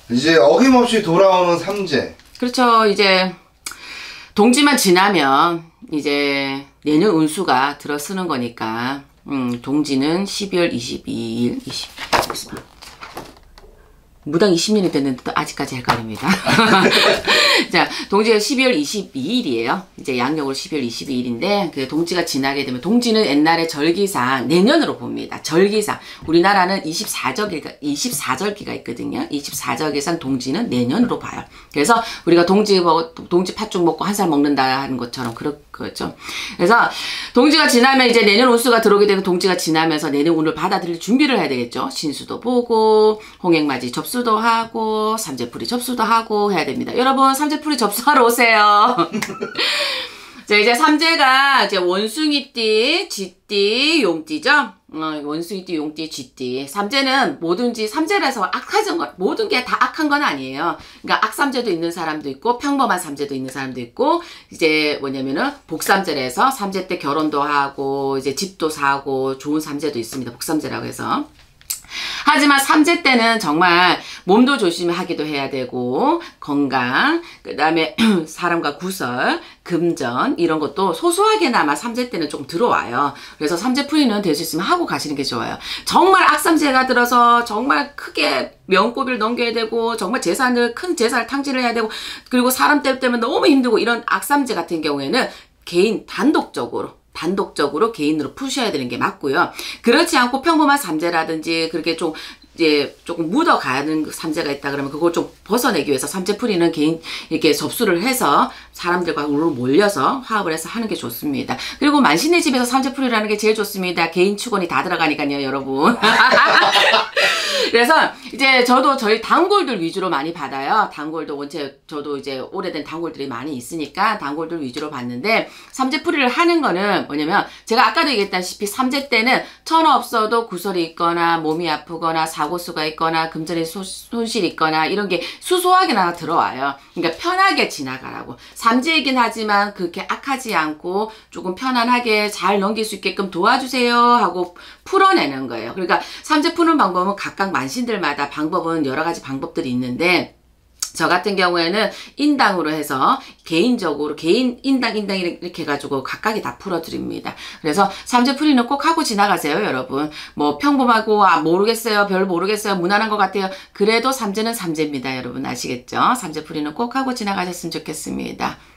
이제 어김없이 돌아오는 삼재. 그렇죠. 이제 동지만 지나면 이제 내년 운수가 들어서는 거니까 동지는 12월 22일 무당 20년이 됐는데도 아직까지 헷갈립니다. 자, 동지가 12월 22일이에요. 이제 양력으로 12월 22일인데, 그 동지가 지나게 되면, 동지는 옛날에 절기상 내년으로 봅니다. 절기상. 우리나라는 24절기가 있거든요. 24절기상 동지는 내년으로 봐요. 그래서 우리가 동지 팥죽 먹고 한 살 먹는다 하는 것처럼 그렇죠. 그래서 동지가 지나면 이제 내년 운수가 들어오게 되면 동지가 지나면서 내년 운을 받아들일 준비를 해야 되겠죠. 신수도 보고, 홍행맞이 접수도 하고, 삼재풀이 접수도 하고 해야 됩니다. 여러분, 삼재풀이 접수하러 오세요. 자, 이제 삼재가 이제 원숭이띠, 쥐띠, 용띠죠. 원숭이띠, 용띠, 쥐띠. 삼재는 뭐든지 삼재라서 악한 건 모든 게 다 악한 건 아니에요. 그러니까 악삼재도 있는 사람도 있고 평범한 삼재도 있는 사람도 있고 이제 뭐냐면은 복삼재라서 삼재 때 결혼도 하고 이제 집도 사고 좋은 삼재도 있습니다. 복삼재라고 해서. 하지만 삼재 때는 정말 몸도 조심하기도 해야 되고 건강, 그 다음에 사람과 구설, 금전 이런 것도 소소하게나마 삼재 때는 조금 들어와요. 그래서 삼재풀이는 될 수 있으면 하고 가시는 게 좋아요. 정말 악삼재가 들어서 정말 크게 명고비를 넘겨야 되고 정말 큰 재산을 탕진을 해야 되고 그리고 사람 때문에 너무 힘들고 이런 악삼재 같은 경우에는 개인 단독적으로 개인으로 푸셔야 되는 게 맞고요. 그렇지 않고 평범한 삼재라든지 그렇게 좀 이제 조금 묻어가는 삼재가 있다 그러면 그걸 좀 벗어내기 위해서 삼재풀이는 개인 이렇게 접수를 해서 사람들과 몰려서 화합을 해서 하는 게 좋습니다. 그리고 만신의 집에서 삼재풀이라는 게 제일 좋습니다. 개인 축원이 다 들어가니까요, 여러분. 그래서 이제 저도 저희 단골들 위주로 많이 받아요. 단골도 원체 저도 이제 오래된 단골들이 많이 있으니까 단골들 위주로 받는데 삼재풀이를 하는 거는 뭐냐면 제가 아까도 얘기했다시피 삼재 때는 천하 없어도 구설이 있거나 몸이 아프거나 사고수가 있거나 금전에 손실이 있거나 이런 게 수소하게나 들어와요. 그러니까 편하게 지나가라고. 삼재이긴 하지만 그렇게 악하지 않고 조금 편안하게 잘 넘길 수 있게끔 도와주세요 하고 풀어내는 거예요. 그러니까 삼재 푸는 방법은 각각 만신들마다 방법은 여러 가지 방법들이 있는데 저 같은 경우에는 인당으로 해서 개인적으로 인당 이렇게 해가지고 각각이 다 풀어드립니다. 그래서 삼재풀이는 꼭 하고 지나가세요, 여러분. 뭐 평범하고 모르겠어요, 별 모르겠어요, 무난한 것 같아요. 그래도 삼재는 삼재입니다, 여러분 아시겠죠? 삼재풀이는 꼭 하고 지나가셨으면 좋겠습니다.